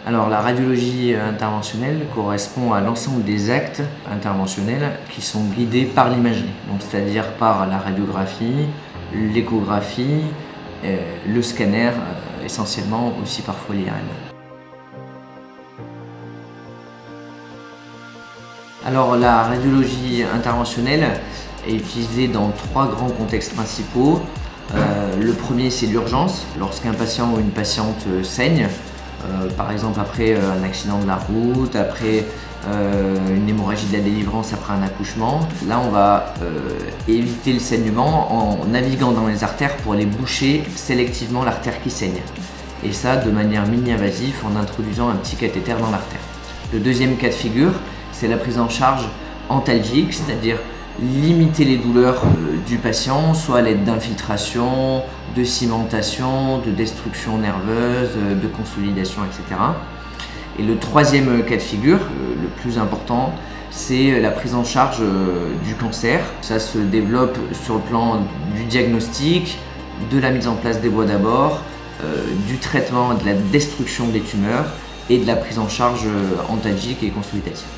Alors la radiologie interventionnelle correspond à l'ensemble des actes interventionnels qui sont guidés par l'imagerie, donc c'est-à-dire par la radiographie, l'échographie, le scanner, essentiellement aussi parfois l'IRM. Alors la radiologie interventionnelle est utilisée dans 3 grands contextes principaux. Le premier, c'est l'urgence, lorsqu'un patient ou une patiente saigne, par exemple après un accident de la route, après une hémorragie de la délivrance après un accouchement. Là, on va éviter le saignement en naviguant dans les artères pour aller boucher sélectivement l'artère qui saigne. Et ça de manière mini-invasive en introduisant un petit cathéter dans l'artère. Le deuxième cas de figure, c'est la prise en charge antalgique, c'est-à-dire limiter les douleurs du patient, soit à l'aide d'infiltration, de cimentation, de destruction nerveuse, de consolidation, etc. Et le troisième cas de figure, le plus important, c'est la prise en charge du cancer. Ça se développe sur le plan du diagnostic, de la mise en place des voies d'abord, du traitement et de la destruction des tumeurs et de la prise en charge antalgique et consolidative.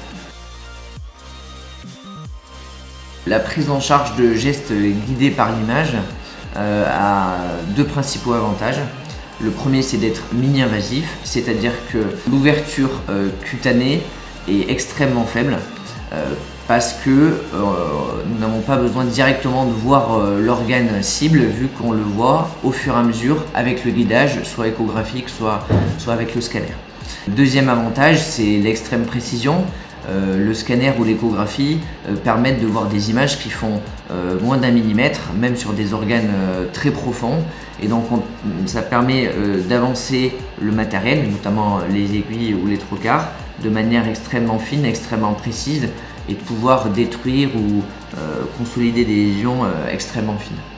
La prise en charge de gestes guidés par l'image a 2 principaux avantages. Le premier, c'est d'être mini-invasif, c'est-à-dire que l'ouverture cutanée est extrêmement faible parce que nous n'avons pas besoin directement de voir l'organe cible vu qu'on le voit au fur et à mesure avec le guidage, soit échographique, soit avec le scanner. Deuxième avantage, c'est l'extrême précision. Le scanner ou l'échographie permettent de voir des images qui font moins d'1 millimètre, même sur des organes très profonds. Et donc ça permet d'avancer le matériel, notamment les aiguilles ou les trocars, de manière extrêmement fine, extrêmement précise, et de pouvoir détruire ou consolider des lésions extrêmement fines.